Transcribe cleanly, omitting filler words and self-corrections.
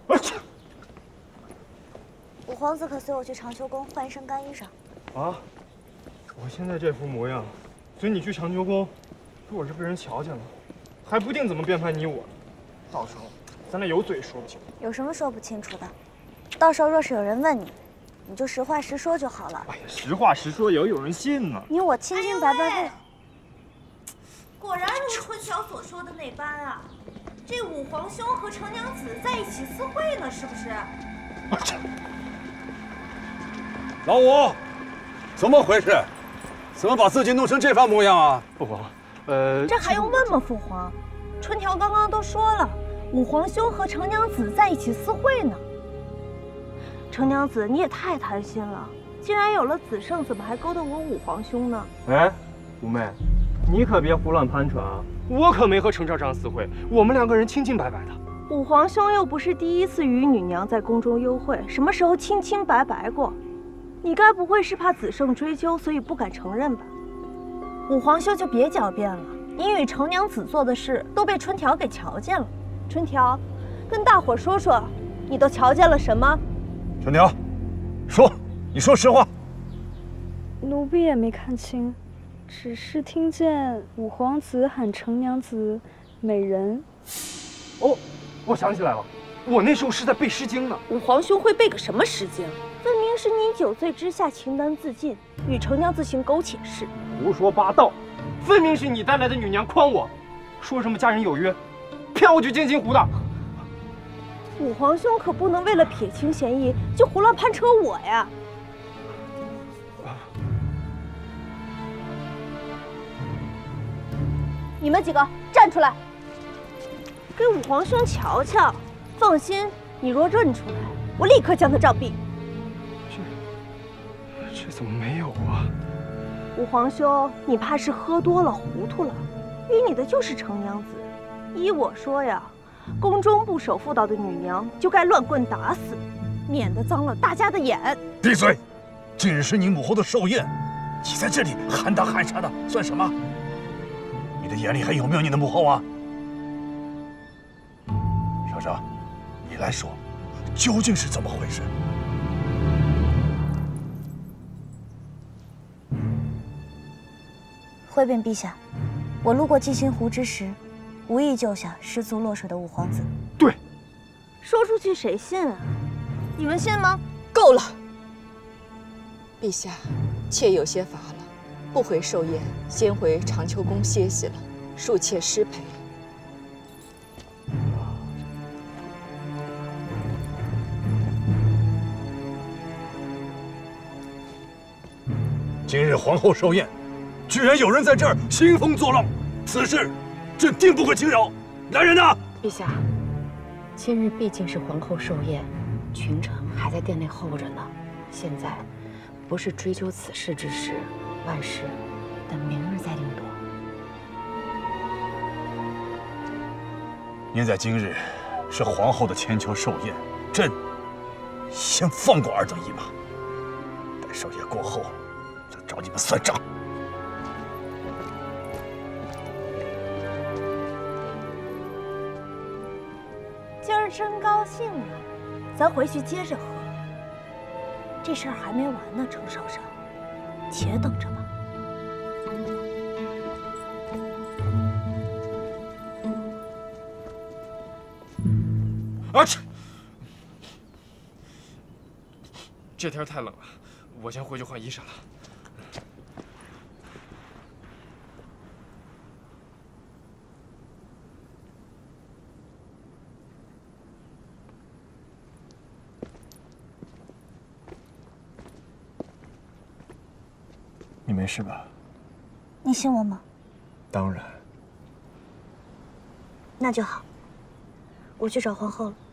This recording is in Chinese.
五皇子可随我去长秋宫换一身干衣裳。 啊！我现在这副模样，随你去长秋宫，如果是被人瞧见了，还不定怎么编排你我呢。到时候咱俩有嘴说不清。 有什么说不清楚的？到时候若是有人问你，你就实话实说就好了。 哎呀，实话实说也有人信呢。 你我清清白白的。 果然如春晓所说的那般啊，这五皇兄和程娘子在一起私会呢，是不是？ 老五，怎么回事？怎么把自己弄成这番模样啊？ 父皇， 这还用问吗？父皇，春条刚刚都说了，五皇兄和程娘子在一起私会呢。程娘子，你也太贪心了，既然有了子胜，怎么还勾搭我五皇兄呢？ 哎，五妹，你可别胡乱攀扯啊！我可没和程少商私会，我们两个人清清白白的。 五皇兄又不是第一次与女娘在宫中幽会，什么时候清清白白过？你该不会是怕子胜追究，所以不敢承认吧？五皇兄就别狡辩了，你与程娘子做的事都被春条给瞧见了。春条，跟大伙说说，你都瞧见了什么？ 春条，说，你说实话。 奴婢也没看清，只是听见五皇子喊程娘子美人。 哦，我想起来了，我那时候是在背《诗经》呢。 五皇兄会背个什么《诗经》？分明是你酒醉之下情难自禁，与程娘子行苟且事。 胡说八道，分明是你带来的女娘诓我，说什么家人有约，骗我去金星湖的。 五皇兄可不能为了撇清嫌疑就胡乱攀扯我呀！你们几个站出来，给五皇兄瞧瞧。放心，你若认出来，我立刻将他杖毙。 这怎么没有啊？ 五皇兄，你怕是喝多了糊涂了，与你的就是程娘子。依我说呀，宫中不守妇道的女娘就该乱棍打死，免得脏了大家的眼。 闭嘴！今日是你母后的寿宴，你在这里喊打喊杀的，算什么？你的眼里还有没有你的母后啊？少商，你来说，究竟是怎么回事？ 回禀陛下，我路过金星湖之时，无意救下失足落水的五皇子。 对， 说出去谁信啊？你们信吗？ 够了，陛下，妾有些乏了，不回寿宴，先回长秋宫歇息了，恕妾失陪。 今日皇后寿宴，居然有人在这儿兴风作浪，此事朕定不会轻饶。来人呐！ 陛下，今日毕竟是皇后寿宴，群臣还在殿内候着呢。现在不是追究此事之时，万事等明日再定夺。 念在今日是皇后的千秋寿宴，朕先放过尔等一马，待寿宴过后，再找你们算账。 今儿真高兴啊，咱回去接着喝。这事儿还没完呢，程少商，且等着吧。 啊！这天太冷了，我先回去换衣裳了。你没事吧？ 你信我吗？ 当然。 那就好，我去找皇后了。